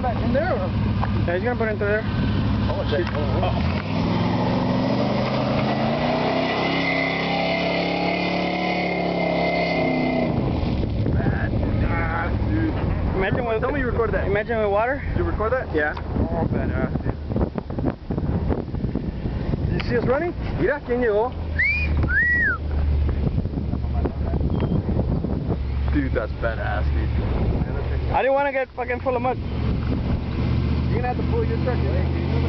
that in there? Or? Yeah, he's gonna put it into there. Oh, shit. Imagine with, tell me you recorded that. Imagine with water. Did you record that? Yeah. Oh, badass, dude. Did you see us running? Mira, ¿quién llegó? Dude, that's badass, dude. I didn't want to get fucking full of mud. You're gonna have to pull your truck in.